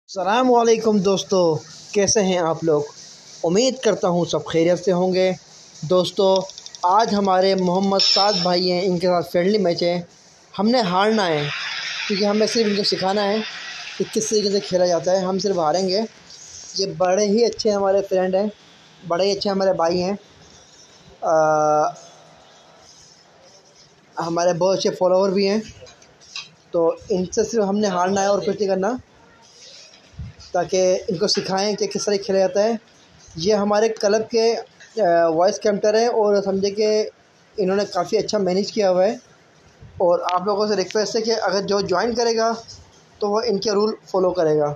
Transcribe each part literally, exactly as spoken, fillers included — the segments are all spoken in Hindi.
अस्सलामुअलैकुम दोस्तों, कैसे हैं आप लोग। उम्मीद करता हूँ सब खैरियत से होंगे। दोस्तों, आज हमारे मोहम्मद साद भाई हैं, इनके साथ फ्रेंडली मैच है। हमने हारना है क्योंकि हमें सिर्फ इनको सिखाना है कि किस तरीके से खेला जाता है। हम सिर्फ हारेंगे। ये बड़े ही अच्छे हमारे फ्रेंड हैं, बड़े ही अच्छे हमारे भाई हैं। आ, हमारे बहुत अच्छे फॉलोवर भी हैं। तो इनसे सिर्फ हमने हारना है और कुछ नहीं करना, ताकि इनको सिखाएं कि किस तरह खेला जाता है। ये हमारे क्लब के वॉइस कैप्टन हैं और समझे कि इन्होंने काफ़ी अच्छा मैनेज किया हुआ है। और आप लोगों से रिक्वेस्ट है कि अगर जो ज्वाइन करेगा तो वो इनके रूल फॉलो करेगा।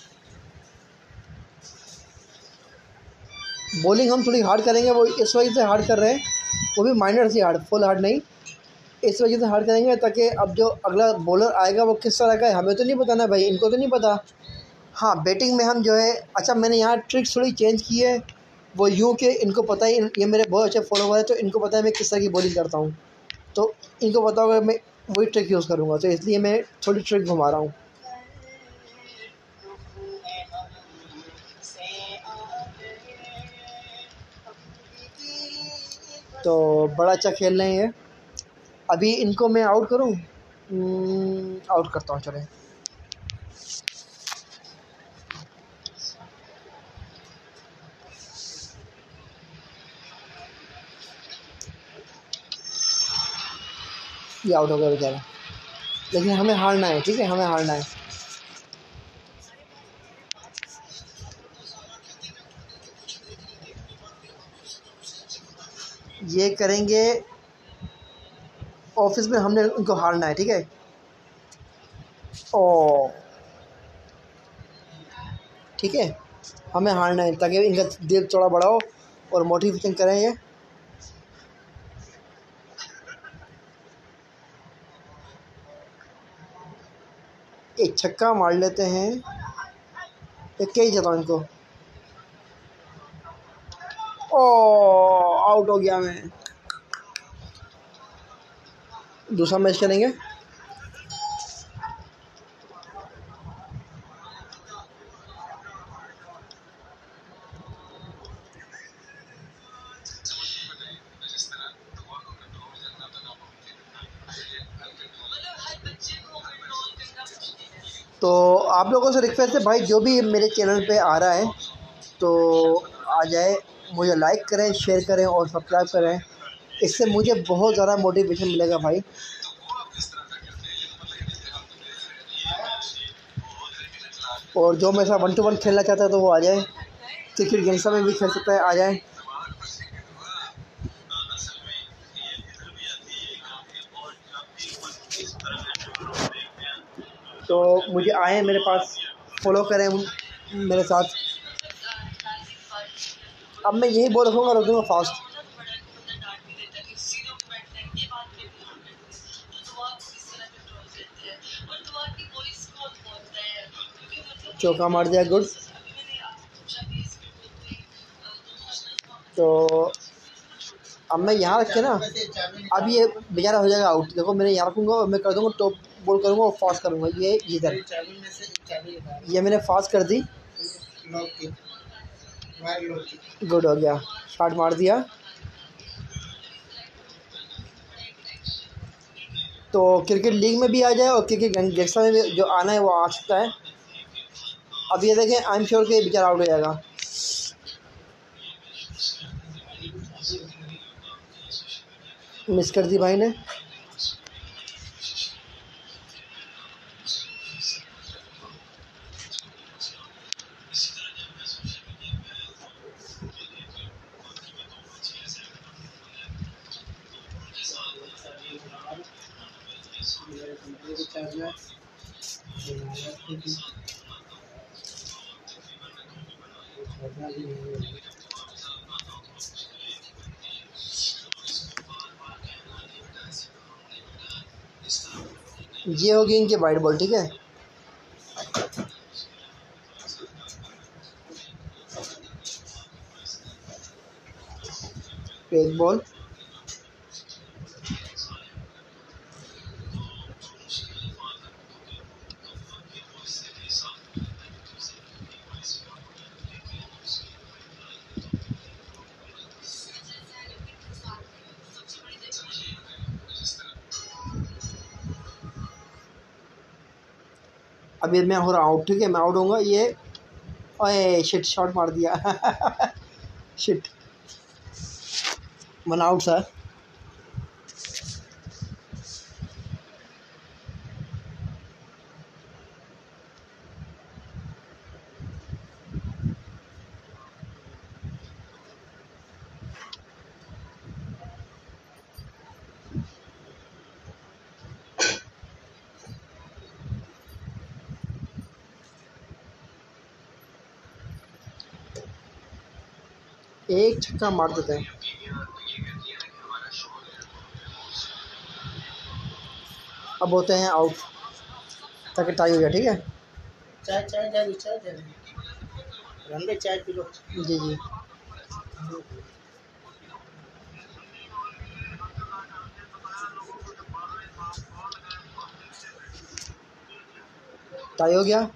बॉलिंग हम थोड़ी हार्ड करेंगे, वो इस वजह से हार्ड कर रहे हैं, वो भी माइनर से हार्ड, फुल हार्ड नहीं। इस वजह से हार्ड करेंगे ताकि अब जो अगला बॉलर आएगा वो किस तरह का है हमें तो नहीं पता ना भाई, इनको तो नहीं पता। हाँ, बैटिंग में हम जो है, अच्छा मैंने यहाँ ट्रिक्स थोड़ी चेंज की है। वो यूँ कि इनको पता है, ये मेरे बहुत अच्छे फॉलोवर है तो इनको पता है मैं किस तरह की बॉलिंग करता हूँ। तो इनको पता होगा मैं वही ट्रिक यूज़ करूँगा, तो इसलिए मैं थोड़ी ट्रिक घुमा रहा हूँ। तो बड़ा अच्छा खेल रहे हैं ये। अभी इनको मैं आउट करूँ, आउट करता हूँ चले। ये आउट हो गया बेचारा, लेकिन हमें हारना है, ठीक है, हमें हारना है। ये करेंगे ऑफिस में, हमने उनको हारना है, ठीक है। ओ ठीक है, हमें हारना है ताकि इनका दिल थोड़ा बड़ा हो और मोटिवेशन करें। ये एक छक्का मार लेते हैं, एक क्या ही जताऊँ इनको। ओ आउट हो गया मैं। दूसरा मैच करेंगे। तो आप लोगों से रिक्वेस्ट है भाई, जो भी मेरे चैनल पे आ रहा है तो आ जाए, मुझे लाइक करें, शेयर करें और सब्सक्राइब करें। इससे मुझे बहुत ज़्यादा मोटिवेशन मिलेगा भाई। और जो मेरे साथ वन टू वन खेलना चाहता है तो वो आ जाए, क्रिकेट गैंगस्टर में भी खेल सकता है, आ जाए। तो मुझे आए मेरे पास, फॉलो करें मेरे साथ। अब मैं यही बोल रखूँगा, रख दूँगा फास्ट। चौका मार दिया, गुड। तो अब मैं यहाँ रख के ना, अब ये बेचारा हो जाएगा आउट। देखो मैंने यहाँ रखूँगा और मैं कर दूँगा टॉप बॉल करूँगा और फास्ट करूँगा। ये इधर, ये मैंने फास्ट कर दी, गुड हो गया, शॉट मार दिया। तो क्रिकेट लीग में भी आ जाए और क्रिकेट गैंगस्टर में भी जो आना है वो आ सकता है। अब ये देखें, आई एम श्योर कि बेचारा आउट हो जाएगा। मिस कर दी भाई ने। ये होगी इनकी वाइट बॉल, ठीक है। एक बॉल, अभी मैं हो रहा आउट, ठीक है, मैं आउट होऊंगा। ये ओए शिट, शॉट मार दिया शिट, वन आउट सर। एक छक्का मार देते हैं, अब होते हैं आउट ताकि टाई हो जाए, ठीक है। चाय चाय चाय चाय चाय रंगे चाय पी लो। जी जी, टाई हो गया।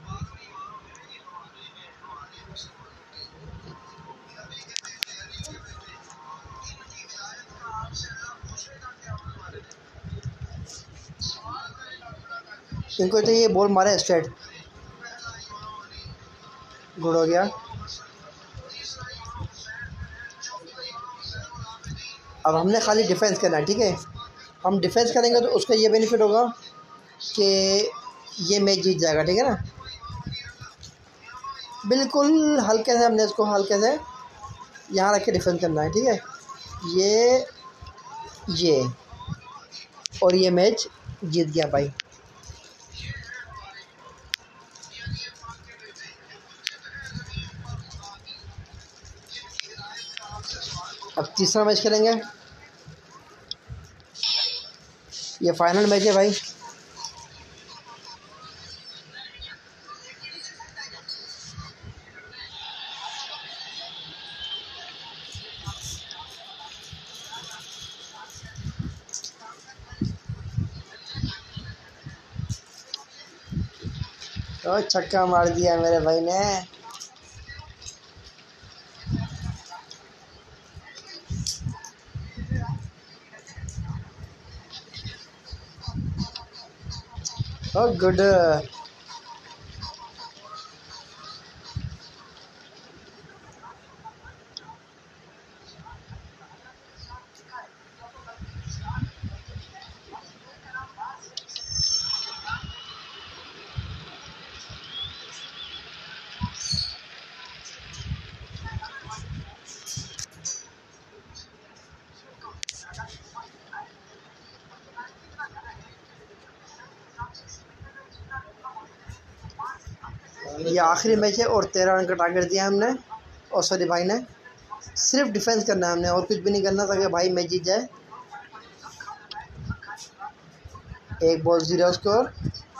इनको चाहिए बॉल मारे स्ट्रेट, गुड हो गया। अब हमने खाली डिफेंस करना है, ठीक है। हम डिफेंस करेंगे तो उसका ये बेनिफिट होगा कि ये मैच जीत जाएगा, ठीक है ना। बिल्कुल हल्के से हमने इसको हल्के से यहाँ रख के डिफेंस करना है, ठीक है। ये ये और ये मैच जीत गया भाई। अब तीसरा मैच खेलेंगे, ये फाइनल मैच है भाई। तो छक्का मार दिया मेरे भाई ने। ओ गुड, ये आखिरी मैच है और तेरह रन का टारगेट दिया हमने, और सॉरी भाई ने। सिर्फ डिफेंस करना है हमने और कुछ भी नहीं करना ताकि भाई मैच जीत जाए। एक बॉल जीरो स्कोर।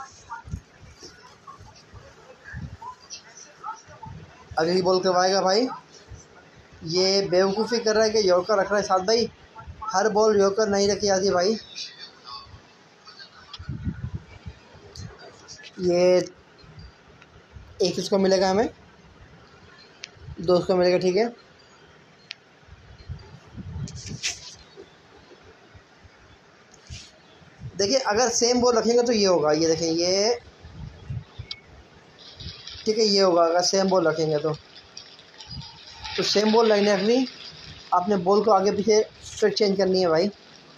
अगली बॉल करवाएगा भाई। ये बेवकूफ़ी कर रहा है कि यॉर्कर रख रहा है साथ भाई, हर बॉल यॉर्कर नहीं रखी जाती भाई। ये एक इसको मिलेगा, हमें दो उसको मिलेगा, ठीक है। देखिए अगर सेम बॉल रखेंगे तो ये होगा, ये देखें ये, ठीक है, ये होगा अगर सेम बॉल रखेंगे तो तो सेम बॉल नहीं रखनी, आपने बॉल को आगे पीछे ट्रिक चेंज करनी है भाई।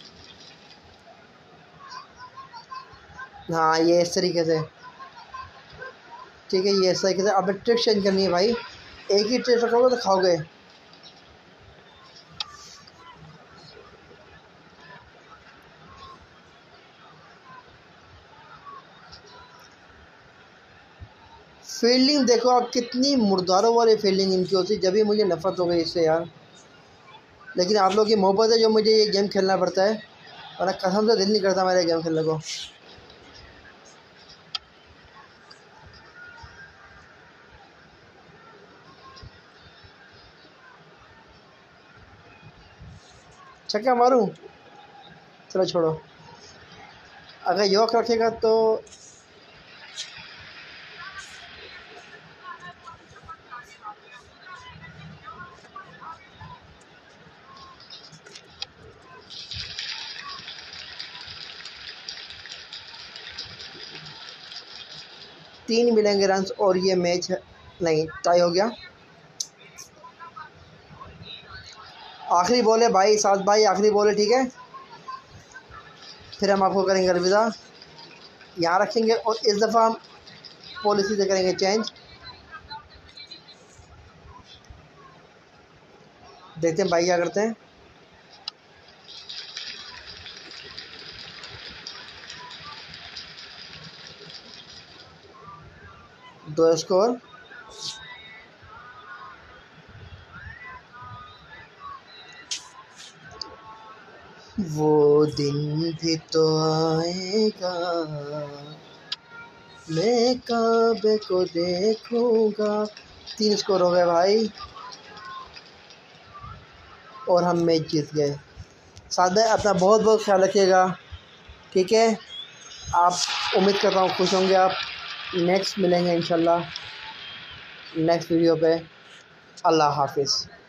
हाँ ये इस तरीके से, ठीक है, ये इस तरीके से आपने ट्रिक चेंज करनी है भाई। एक ही ट्रिक रखोगे तो खाओगे। फील्डिंग देखो आप, कितनी मुर्दारों वाली फील्डिंग इनकी होती है, जब भी मुझे नफरत हो गई इससे यार। लेकिन आप लोग की मोहब्बत है जो मुझे ये गेम खेलना पड़ता है, और कसम से दिल नहीं करता मेरे गेम खेलने को। छक्का मारूं, चलो छोड़ो। अगर यॉर्क रखेगा तो तीन मिलेंगे रन्स और ये मैच नहीं टाई हो गया। आखिरी बॉल है भाई, साथ भाई आखिरी बॉल है, ठीक है। फिर हम आपको करेंगे अलविदा, यहाँ रखेंगे और इस दफ़ा हम पॉलिसी से करेंगे चेंज। देखते हैं भाई क्या करते हैं। दो स्कोर, वो दिन भी तो आएगा मैं काबे को देखूंगा। तीन स्कोर हो गए भाई और हम मैच जीत गए। साथ में अपना बहुत बहुत ख्याल रखिएगा, ठीक है। आप उम्मीद करता हूँ खुश होंगे आप। नेक्स्ट मिलेंगे इंशाल्लाह नेक्स्ट वीडियो पे। अल्लाह हाफिज़।